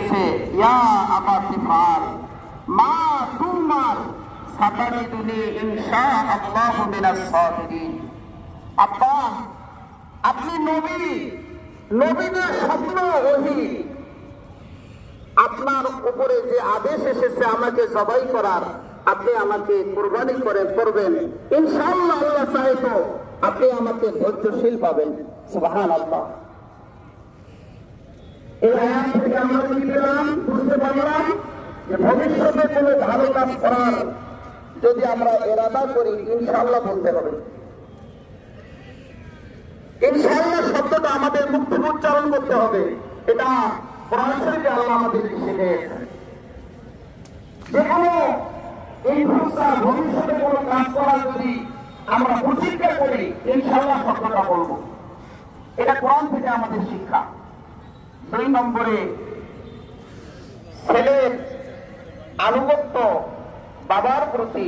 দিয়েছে, ইয়া আবা তিফাল মা তুমার সাতারিদুনি ইনশাআল্লাহু মিনাস সাবিরিন। আব্বা, আপনি নবী, নবীদের স্বপ্ন ওহী, আপনার উপরে যে আদেশ এসেছে আমাকে জবাই করার, আপনি আমাকে কুরবানি করবেন ইনশাআল্লাহ। আল্লাহ চাহে তো আপনি আমাকে ধৈর্যশীল পাবেন। সুবহানাল্লাহ। এই আয়াত থেকে আমরা কি পেলাম? বুঝতে পারলাম যে ভবিষ্যতে কোনো ভালো কাজ করার যদি আমরা ইরাদা করি, ইনশাআল্লাহ বলতে হবে। ইনশাআল্লাহ শব্দটা আমাদের মুখ থেকে উচ্চারণ করতে হবে। এটা কোরআন শরীফে আল্লাহ আমাদেরকে শিখিয়েছেন। যেখানে এই ভবিষ্যতে কোনো কাজ করা যদি আমরা প্রতিজ্ঞা করি, ইনশাআল্লাহ শব্দটা বলবো। এটা কোরআন থেকে আমাদের শিক্ষা। 2 নম্বরে, ছেলের আনুগত্য বাবার প্রতি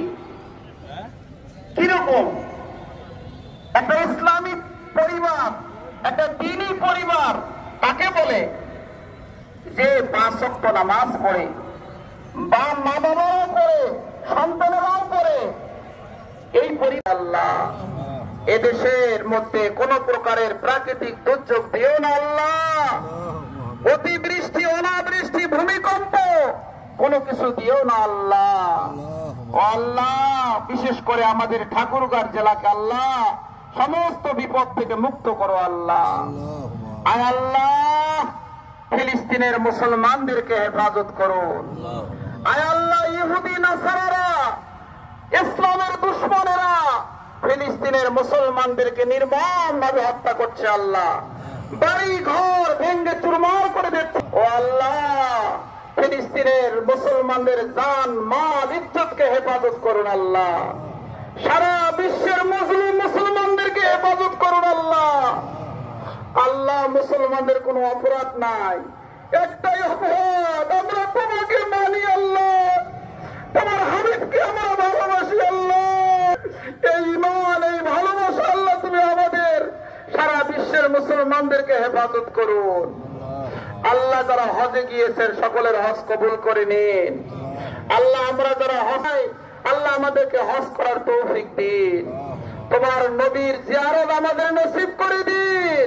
কিরকম? একটা ইসলামিক পরিবার, একটা দ্বীনী পরিবার তাকে বলে যে 5 ওয়াক্ত নামাজ পড়ে, বা মা বাবাও করে, সন্তানেরাও করে। এই পরিবার আল্লাহ এদেশের মধ্যে কোন প্রকারের প্রাকৃতিক দুর্যোগ দিও না আল্লাহ। অতিবৃষ্টি, অনাবৃষ্টি, ভূমিকম্প কোনো কিছু দিও না আল্লাহ। আল্লাহ বিশেষ করে আমাদের ঠাকুরগাঁও জেলাকে আল্লাহ সমস্ত বিপদ থেকে মুক্ত করো আল্লাহ। আয় আল্লাহ ফিলিস্তিনের মুসলমানদেরকে হেফাজত করো। আয় আল্লাহ ইহুদি নাসারারা, ইসলামের দুশমনেরা ফিলিস্তিনের মুসলমানদেরকে নির্মমভাবে হত্যা করছে আল্লাহ। বাড়ি ঘর ভেঙে চুরমার করে দিচ্ছে। ও আল্লাহ ফিলিস্তিনের মুসলমানদের জান মাল ইজ্জতকে হেফাজত করুন আল্লাহ। সারা বিশ্বের মুসলিম মুসলমানদেরকে হেফাজত করুন আল্লাহ। আল্লাহ মুসলমানদের কোনো অপরাধ নাই, একটাই অপরাধ, আমরা তোমাকে মানি আল্লাহ, তোমার হাবিবকে আমরা ভালোবাসি আল্লাহ। এই ইমান, এই ভালোবাসা আল্লাহ তুমি আমাদের সারা বিশ্বের মুসলমানদেরকে হেফাজত করুন আল্লাহ। যারা হজে গিয়েছেন সকলের হজ কবুল করে নিন আল্লাহ। আমরা যারা হজ, আল্লাহ আমাদেরকে হজ করার তৌফিক দিন। তোমার নবীর জিয়ারত আমাদের নসিব করে দিন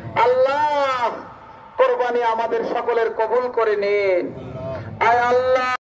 আল্লাহ। কোরবানি আমাদের সকলের কবুল করে নিন আয় আল্লাহ।